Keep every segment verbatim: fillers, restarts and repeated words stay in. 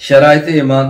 شرائط ایمان،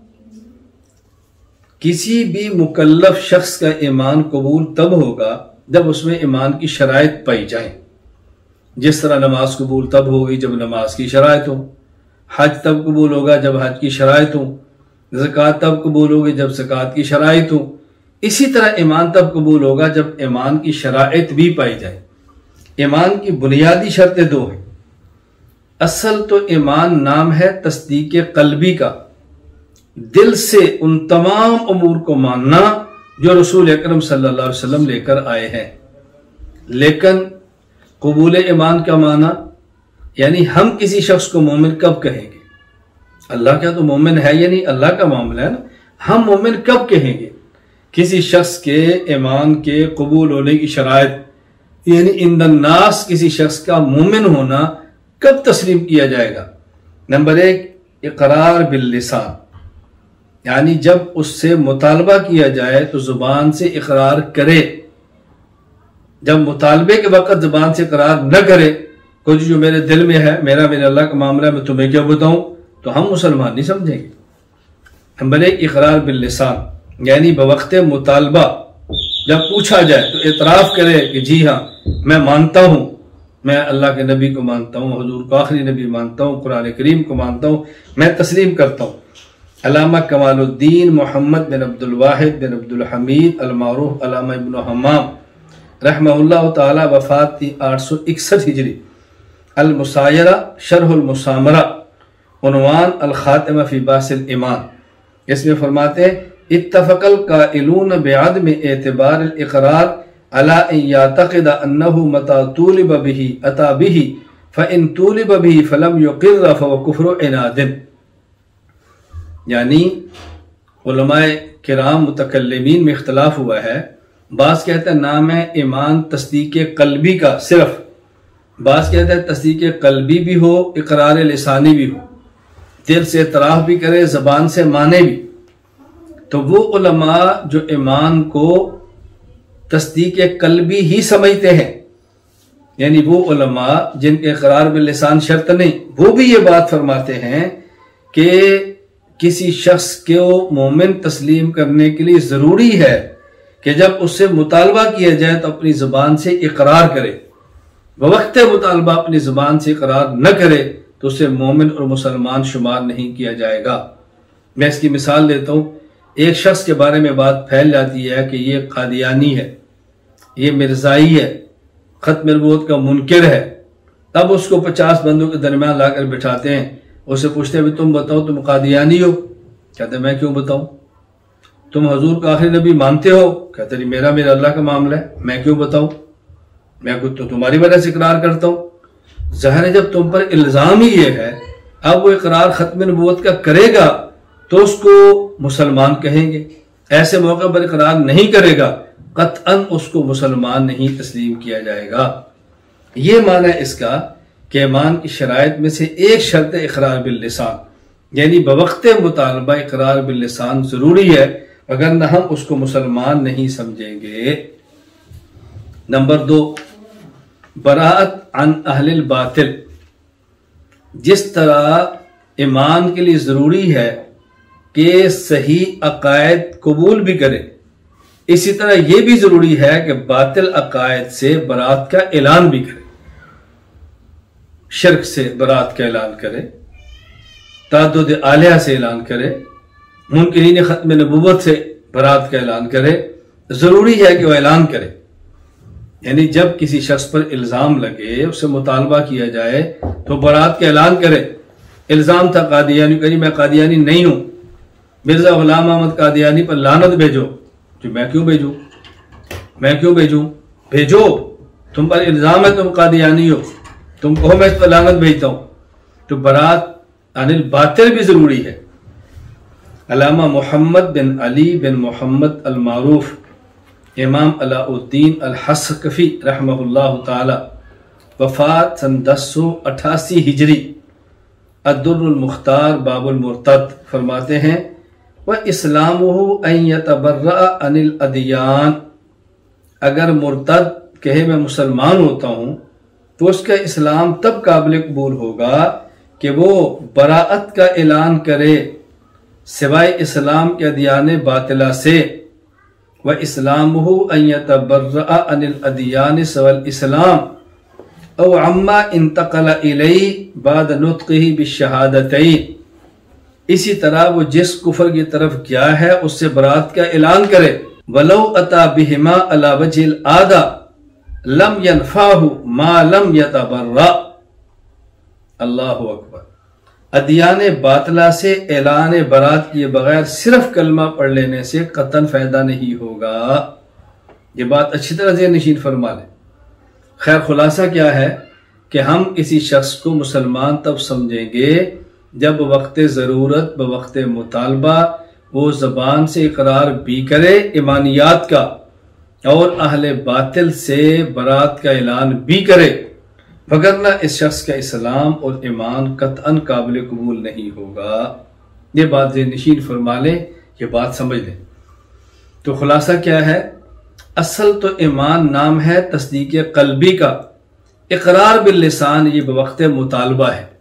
کسی بھی مکلف شخص کا ایمان قبول تب ہوگا جب اس میں ایمان کی شرائط پائی جائیں. جس طرح نماز قبول تب ہوگی جب نماز کی شرائط ہو، حج تب قبول ہوگا جب حج کی شرائط ہو، زکوٰۃ تب قبول ہوگی جب زکوٰۃ کی شرائط ہو. اسی طرح ایمان تب قبول ہوگا جب ایمان کی شرائط بھی پائی جائے. ایمان کی بنیادی شرطیں دو ہیں. اصل تو ایمان نام ہے تصدیق قلبی کا، دل سے ان تمام امور کو ماننا جو رسول اکرم صلی اللہ علیہ وسلم لے کر آئے ہیں. لیکن قبول ایمان کا معنی یعنی ہم کسی شخص کو مومن کب کہیں گے؟ اللہ کا تو مومن ہے یا نہیں، اللہ کا معاملہ ہے نا. ہم مومن کب کہیں گے؟ کسی شخص کے ایمان کے قبول ہونے کی شرائط یعنی عند الناس کسی شخص کا مومن ہونا کب تسلیم کیا جائے گا؟ نمبر ایک، اقرار باللسان، یعنی جب اس سے مطالبہ کیا جائے تو زبان سے اقرار کرے. جب مطالبے کے وقت زبان سے اقرار نہ کرے، کچھ جو میرے دل میں ہے، میرا میرے اللہ کا معاملہ ہے، میں تمہیں کیا بتاؤں، تو ہم مسلمان نہیں سمجھیں گے. نمبر ایک، اقرار باللسان، یعنی بوقت مطالبہ جب پوچھا جائے تو اعتراف کرے کہ جی ہاں میں مانتا ہوں، میں اللہ کے نبی کو مانتا ہوں، حضور کو آخری نبی مانتا ہوں، قرآن کریم کو مانتا ہوں، میں تسلیم کرتا ہوں. علامہ کمال الدین محمد بن عبد الواحد بن عبد الحمید المعروف علامہ ابن حمام رحمہ اللہ تعالی، وفات تھی آٹھ سو اکسٹھ ہجری. المسایرہ شرح المسامرہ، عنوان الخاتمہ فی باس الایمان، اس میں فرماتے ہیں اتفق القائلون بعدم اعتبار الاقرار علی ان یعتقد انہ متی طولب به اتی به فان طولب به فلم یقر فهو کفر عناد. یعنی علماء کرام متکلمین میں اختلاف ہوا ہے. بعض کہتے ہیں نام ہے ایمان تصدیق قلبی کا صرف، بعض کہتے ہیں تصدیق قلبی بھی ہو، اقرار لسانی بھی ہو، دل سے اعتراف بھی کرے، زبان سے مانے بھی. تو وہ علماء جو ایمان کو تصدیق قلبی ہی سمجھتے ہیں، یعنی وہ علماء جن کے اقرار باللسان شرط نہیں، وہ بھی یہ بات فرماتے ہیں کہ کسی شخص کو مومن تسلیم کرنے کے لیے ضروری ہے کہ جب اس سے مطالبہ کیا جائے تو اپنی زبان سے اقرار کرے. بوقت مطالبہ اپنی زبان سے اقرار نہ کرے تو اسے مومن اور مسلمان شمار نہیں کیا جائے گا. میں اس کی مثال دیتا ہوں. ایک شخص کے بارے میں بات پھیل جاتی ہے کہ یہ قادیانی ہے، یہ مرزائی ہے، ختم نبوت کا منکر ہے. اب اس کو پچاس بندوں کے درمیان لا کر بٹھاتے ہیں، اسے پوچھتے ہیں تم بتاؤ تم قادیانی ہو؟ کہتے ہیں میں کیوں بتاؤں. تم حضور کا آخری نبی مانتے ہو؟ کہتے ہیں میرا میرا اللہ کا معاملہ ہے، میں کیوں بتاؤں، میں کچھ تو تمہاری وجہ سے اقرار کرتا ہوں. ظاہر ہے جب تم پر الزام ہی یہ ہے، اب وہ اقرار ختم نبوت کا کرے گا تو اس کو مسلمان کہیں گے. ایسے موقع پر اقرار نہیں کرے گا قطعاً اس کو مسلمان نہیں تسلیم کیا جائے گا. یہ معنی ہے اس کا کہ ایمان کی شرائط میں سے ایک شرط اقرار باللسان، یعنی بوقت مطالبہ اقرار باللسان ضروری ہے، اگر ہم اس کو مسلمان نہیں سمجھیں گے. نمبر دو، براءت عن اہل الباطل. جس طرح ایمان کے لیے ضروری ہے کہ صحیح عقائد قبول بھی کرے، اسی طرح یہ بھی ضروری ہے کہ باطل عقائد سے برات کا اعلان بھی کرے. شرک سے برات کا اعلان کرے، تعدد الہہ سے اعلان کرے، منکرین ختم نبوت سے برات کا اعلان کرے. ضروری ہے کہ وہ اعلان کرے. یعنی جب کسی شخص پر الزام لگے، اس سے مطالبہ کیا جائے تو برات کا اعلان کرے. الزام تھا قادیانی کا، میں قادیانی نہیں ہوں، مرزا غلام احمد قادیانی پر لعنت بھیجو. جو میں کیوں بھیجوں، میں کیوں بھیجوں، بھیجو. تم پر الزام ہے تم قادیانی ہو، تم کہو میں اس پر لعنت بھیجتا ہوں. تو برات عن الباطل بھی ضروری ہے. علامہ محمد بن علی بن محمد المعروف امام علاء الدین الحسقفی رحمہ اللہ تعالی، وفات سن دس سو اٹھاسی ہجری، الدر المختار باب المرتد، فرماتے ہیں وَإِسْلَامُهُ أَن يَتَبَرَّأَ عَنِ الْأَدْيَانِ. اگر مرتد کہے میں مسلمان ہوتا ہوں تو اس کا اسلام تب قابل قبول ہوگا کہ وہ براعت کا اعلان کرے سوائے اسلام کے ادیان باطلہ سے، وَإِسْلَامُهُ أَن يَتَبَرَّأَ عَنِ الْأَدْيَانِ سِوَى الْإِسْلَامِ أَوْ عَمَّا انتقل إِلَيْهِ بَعْدَ نُطْقِهِ بِالشَّهَادَتَيْنِ، اسی طرح وہ جس کفر کی طرف گیا ہے اس سے برات کا اعلان کرے، وَلَوْ أَتَى بِهِمَا عَلَى وَجْهِ الْعَادَةِ لَمْ يَنْفَعْهُ مَا لَمْ يَتَبَرَّأ۔ اللہ اکبر۔ ادیان باطلہ سے اعلان برات کیے بغیر صرف کلمہ پڑھ لینے سے قطعاً فائدہ نہیں ہوگا۔ یہ بات اچھی طرح ذہن نشین فرما لیں۔ خیر خلاصہ کیا ہے کہ ہم کسی شخص کو مسلمان تب سمجھیں گے جب وقت ضرورت بوقت مطالبہ وہ زبان سے اقرار بھی کرے ایمانیات کا اور اہل باطل سے برات کا اعلان بھی کرے، وگرنہ اس شخص کا اسلام اور ایمان قطعاً قابل قبول نہیں ہوگا۔ یہ بات ذہن نشین فرما لیں، یہ بات سمجھ لیں۔ تو خلاصہ کیا ہے؟ اصل تو ایمان نام ہے تصدیق قلبی کا، اقرار باللسان یہ بوقت مطالبہ ہے۔